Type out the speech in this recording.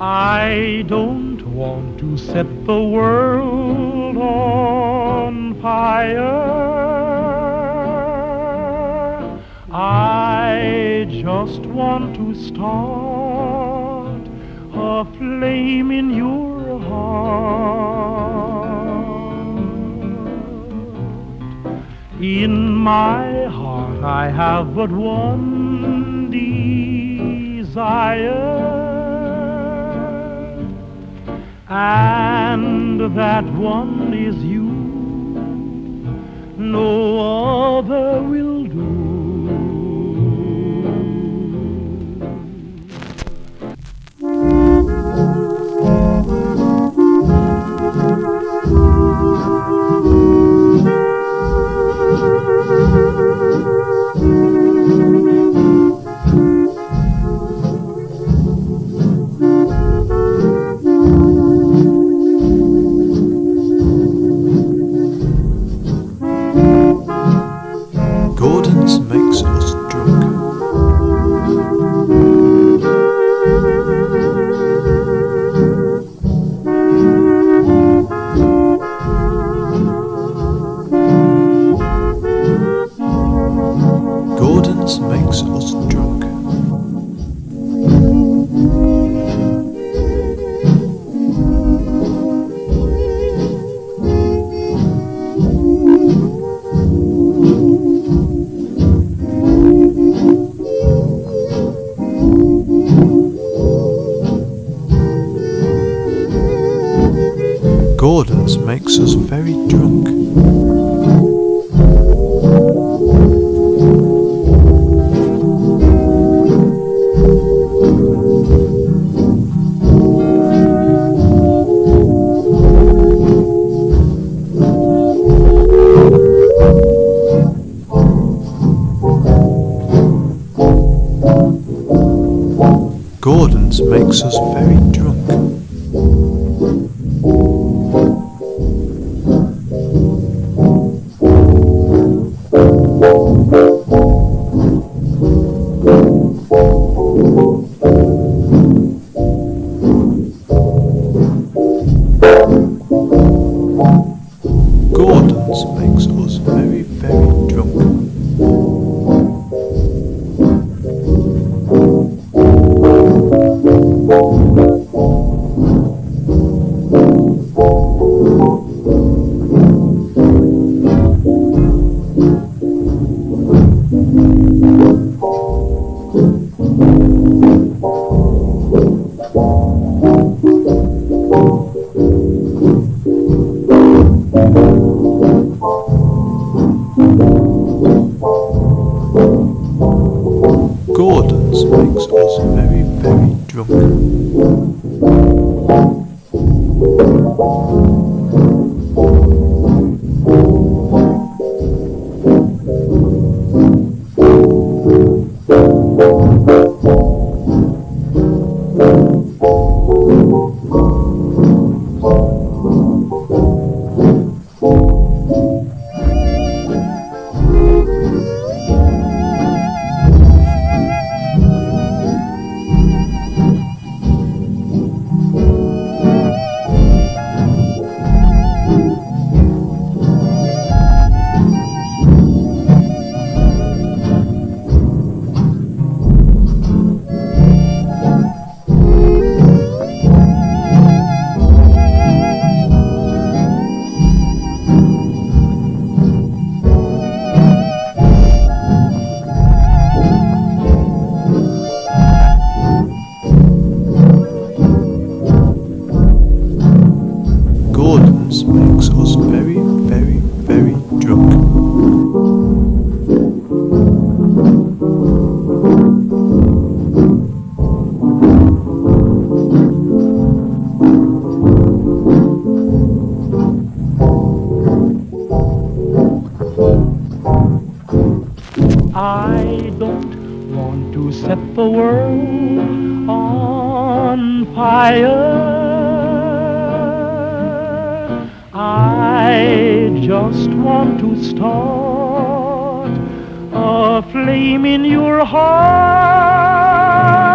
I don't want to set the world on fire. I just want to start a flame in your heart. In my heart I have but one desire, and that one is you. No other will do. Gordon's makes us drunk. Gordon's makes us drunk. Gordon's makes us very drunk. Gordon's makes us very drunk. Gordon's makes us very, very drunk. Gordon's makes us very, very drunk. Gordon's makes us very, very, very drunk. I don't want to set the world on fire. I just want to start a flame in your heart.